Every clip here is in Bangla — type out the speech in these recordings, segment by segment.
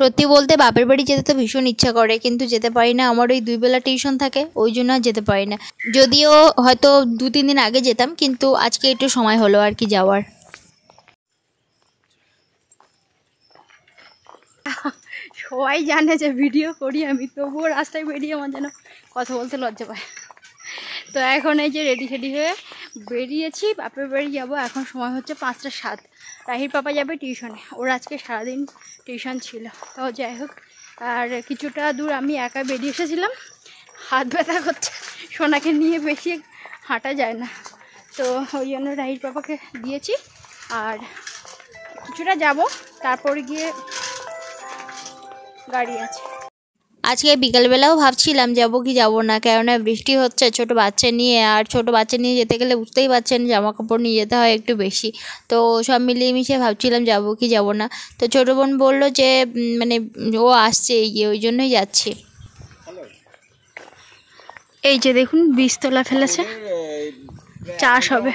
সত্যি বলতে বাপের বাড়ি যেতে তো ভীষণ ইচ্ছা করে, কিন্তু যেতে পারি না। আমার ওই 2 বেলা টিউশন থাকে, ওই জন্য আর যেতে পারি না। যদিও হয়তো 2-3 দিন আগে যেতাম, কিন্তু আজকে একটু সময় হলো আর কি যাওয়ার। সবাই জানে যে ভিডিও করি আমি, তবুও রাস্তায় বেরিয়ে আমার যেন কথা বলতে লজ্জা পায়। তো এখন এই যে রেডি সেডি হয়ে বেরিয়েছি, বাপের বাড়ি যাবো। এখন সময় হচ্ছে 5টা 7। রাহির পাপা যাবে টিউশনে, ওর আজকে সারাদিন টিউশন ছিল। তো যাই হোক, আর কিছুটা দূর আমি একা বেরিয়ে এসেছিলাম, হাত ব্যথা করছে, সোনাকে নিয়ে বেশি হাঁটা যায় না। তো ওই জন্য রাহির পাপাকে দিয়েছি, আর কিছুটা যাব, তারপরে গিয়ে গাড়ি আছে। আজকে বিকালবেলাও ভাবছিলাম যাবো কি যাবো না, কেননা বৃষ্টি হচ্ছে ছোট বাচ্চা নিয়ে, আর ছোট বাচ্চা নিয়ে যেতে গেলে বুঝতেই পারছেন জামা কাপড় নিয়ে যেতে হয় একটু বেশি। তো সব মিলিয়ে মিশিয়ে ভাবছিলাম যাবো কি যাবো না। তো ছোটো বোন বললো যে মানে ও আসছে এগিয়ে, ওই জন্যই যাচ্ছি। এই যে দেখুন বীজতলা ফেলেছে, চাষ হবে।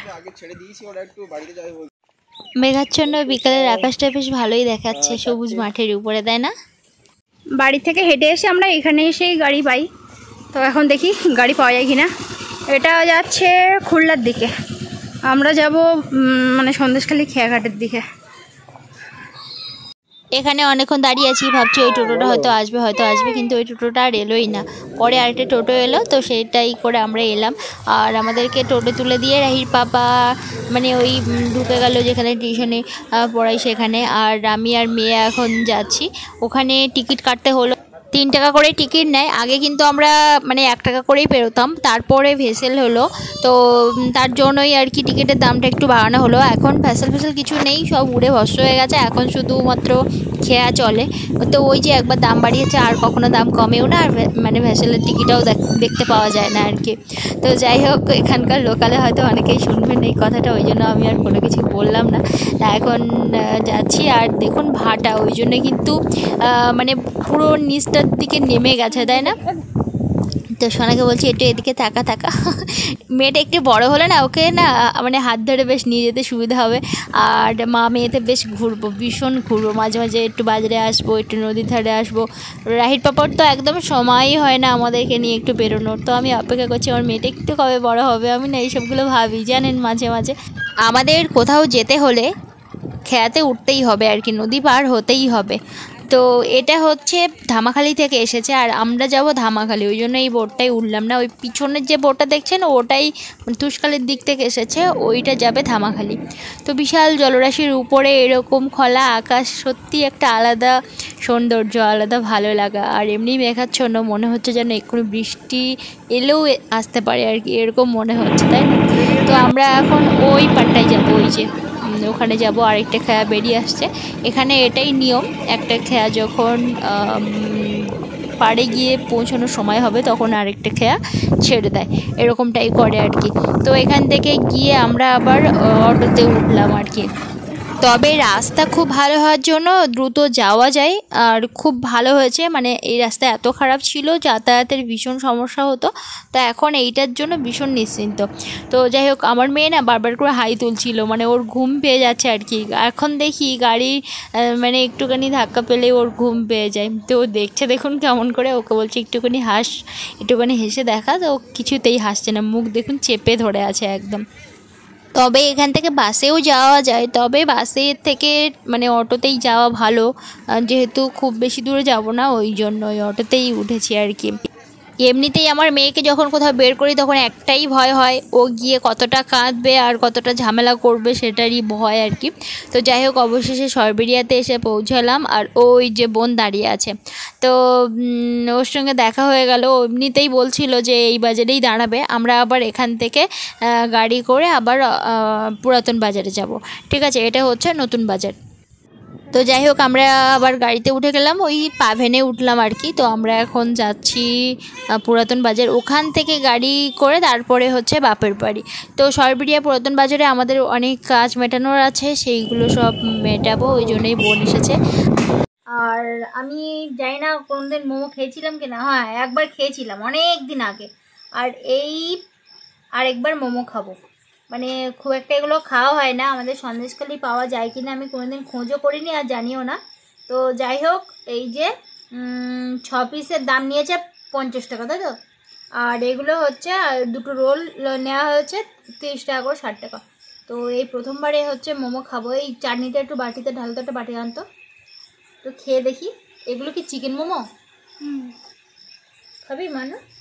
মেঘাচ্ছন্ন বিকালের আকাশটা বেশ ভালোই দেখাচ্ছে সবুজ মাঠের উপরে, তাই না? বাড়ি থেকে হেঁটে এসে আমরা এখানে এসেই গাড়ি পাই। তো এখন দেখি গাড়ি পাওয়া যায় কিনা। এটা যাচ্ছে খুলনার দিকে, আমরা যাব মানে সন্দেশখালী খেয়াঘাটের দিকে। এখানে অনেকক্ষণ দাঁড়িয়ে আছি, ভাবছি ওই টোটোটা হয়তো আসবে, কিন্তু ওই টোটোটা আর এলোই না। পরে আরেকটা টোটো এলো, তো সেটাই করে আমরা এলাম। আর আমাদেরকে টোটো তুলে দিয়ে রাহির পাপা মানে ওই ঢুকে গেল যেখানে টিউশনে পড়াই সেখানে। আর আমি আর মেয়ে এখন যাচ্ছি, ওখানে টিকিট কাটতে হলো। 3 টাকা করে টিকিট নেয়। আগে কিন্তু আমরা মানে 1 টাকা করেই পেরোতাম, তারপরে ভেসেল হলো, তো তার জন্যই আর কি টিকিটের দামটা একটু বাড়ানো হলো। এখন ভেসেল কিছু নেই, সব উড়ে ভস্ম হয়ে গেছে, এখন শুধুমাত্র খেয়া চলে। তো ওই যে একবার দাম বাড়িয়েছে, আর কখনো দাম কমেও না, আর মানে ভেসেলের টিকিটটাও দেখতে পাওয়া যায় না আর কি। তো যাই হোক, এখানকার লোকালে হয়তো অনেকেই শুনবেন এই কথাটা, ওই জন্য আমি আর কোনো কিছু বললাম না। তা এখন যাচ্ছি, আর দেখুন ভাটা, ওই জন্য কিন্তু মানে পুরো নিচটার দিকে নেমে গেছে, তাই না? তো সোনাকে বলছি একটু এদিকে তাকা। মেয়েটা একটু বড় হলে না, ওকে না মানে হাত ধরে বেশ নিয়ে যেতে সুবিধা হবে। আর মা মেয়েতে বেশ ভীষণ ঘুরবো, মাঝে মাঝে একটু বাজারে আসবো, একটু নদীর ধারে আসবো। রাহির পাপার তো একদম সময়ই হয় না আমাদেরকে নিয়ে একটু বেরোনোর। তো আমি অপেক্ষা করছি আমার মেয়েটা একটু কবে বড় হবে। আমি না এইসবগুলো ভাবি, জানেন, মাঝে মাঝে। আমাদের কোথাও যেতে হলে খেয়াতে উঠতেই হবে আর কি, নদী পার হতেই হবে। তো এটা হচ্ছে ধামাখালি থেকে এসেছে, আর আমরা যাব ধামাখালি, ওই জন্য এই বোটটাই উঠলাম না। ওই পিছনের যে বোটটা দেখছেন ওটাই তুষকালির দিক থেকে এসেছে, ওইটা যাবে ধামাখালি। তো বিশাল জলরাশির উপরে এরকম খোলা আকাশ, সত্যি একটা আলাদা সৌন্দর্য, আলাদা ভালো লাগা। আর এমনি মেঘাচ্ছন্ন, মনে হচ্ছে যেন এক্ষুনি বৃষ্টি এলেও আসতে পারে আর কি, এরকম মনে হচ্ছে, তাই না? তো আমরা এখন ওই পাটটায় যাবো, ওই যে ওখানে যাব। আরেকটা খেয়া বেরিয়ে আসছে। এখানে এটাই নিয়ম, একটা খেয়া যখন পাড়ে গিয়ে পৌঁছানোর সময় হবে তখন আরেকটা খেয়া ছেড়ে দেয়, এরকমটাই করে আর কি। তো এখান থেকে গিয়ে আমরা আবার অটোতে উঠলাম আর কি। তবে রাস্তা খুব ভালো হওয়ার জন্য দ্রুত যাওয়া যায়, আর খুব ভালো হয়েছে। মানে এই রাস্তা এত খারাপ ছিল, যাতায়াতের ভীষণ সমস্যা হতো, তো এখন এইটার জন্য ভীষণ নিশ্চিন্ত। তো যাই হোক, আমার মেয়ে না বারবার করে হাই তুলছিল, মানে ওর ঘুম পেয়ে যাচ্ছে আর কি। এখন দেখি গাড়ি মানে একটুখানি ধাক্কা পেলে ওর ঘুম পেয়ে যায়। তো ও দেখছে দেখুন কেমন করে, ওকে বলছি একটুখানি হাস, একটুখানি হেসে দেখা, তো ও কিছুতেই হাসছে না, মুখ দেখুন চেপে ধরে আছে একদম। তবে এখান থেকে বাসেও যাওয়া যায়, তবে বাসের থেকে মানে অটোতেই যাওয়া ভালো, যেহেতু খুব বেশি দূরে যাব না, ওই জন্য ওই অটোতেই উঠেছি আর কি। এমনিতেই আমার মেয়েকে যখন কোথাও বের করি তখন একটাই ভয় হয়, ও গিয়ে কতটা কাঁদবে আর কতটা ঝামেলা করবে সেটারই ভয় আর কি। তো যাই হোক, অবশেষে সরবেরিয়াতে এসে পৌঁছালাম, আর ওই যে বোন দাঁড়িয়ে আছে, তো ওর সঙ্গে দেখা হয়ে গেল। এমনিতেই বলছিল যে এই বাজারেই দাঁড়াবে, আমরা আবার এখান থেকে গাড়ি করে আবার পুরাতন বাজারে যাব। ঠিক আছে, এটা হচ্ছে নতুন বাজার। তো যাই হোক, আমরা আবার গাড়িতে উঠে গেলাম, ওই পাভেনে উঠলাম আর কি। তো আমরা এখন যাচ্ছি পুরাতন বাজার, ওখান থেকে গাড়ি করে তারপরে হচ্ছে বাপের বাড়ি। তো সরবেরিয়া পুরাতন বাজারে আমাদের অনেক কাজ মেটানোর আছে, সেইগুলো সব মেটাবো, ওই জন্যই বোন এসেছে। আর আমি জানি না কোনোদিন মোমো খেয়েছিলাম কিনা, হ্যাঁ একবার খেয়েছিলাম অনেক দিন আগে, আর এই আরেকবার মোমো খাবো। মানে খুব একটা এগুলো খাওয়া হয় না, আমাদের সন্দেশখালি পাওয়া যায় কিনা আমি কোনোদিন খোঁজও করিনি আর জানিও না। তো যাই হোক, এই যে 6 পিসের দাম নিয়েছে 50 টাকা, তাই তো? আর এগুলো হচ্ছে দুটো রোল নেওয়া হয়েছে 30 টাকা করে, 60 টাকা। তো এই প্রথমবারে হচ্ছে মোমো খাবো। এই চাটনিটা একটু বাটিতে ঢালতো, একটা বাটি আনতো, তো খেয়ে দেখি। এগুলো কি চিকেন মোমো? খাবি মানু?